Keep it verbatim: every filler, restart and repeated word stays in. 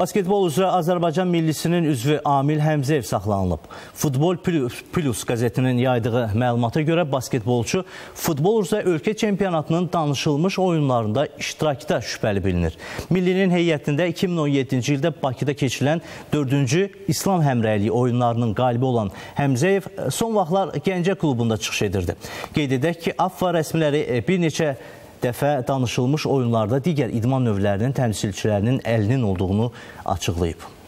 Basketbol üzrə Azərbaycan millisinin üzvü Amil Həmzəyev saxlanılıb. Futbol Plus qəzetinin yaydığı məlumata görə basketbolçu futbol üzrə ölkə çempionatının danışılmış oyunlarında iştirakda şübhəli bilinir. Millinin heyətində iki min on yeddinci ildə Bakıda keçirilən dördüncü İslam həmrəyliyi oyunlarının qalibi olan Həmzəyev son vaxtlar Gəncə klubunda çıxış edirdi. Qeyd edək ki, AFFA rəsmiləri bir neçə dəfə danışılmış oyunlarda digər idman növlərinin təmsilçilərinin əlinin olduğunu açıqlayıb.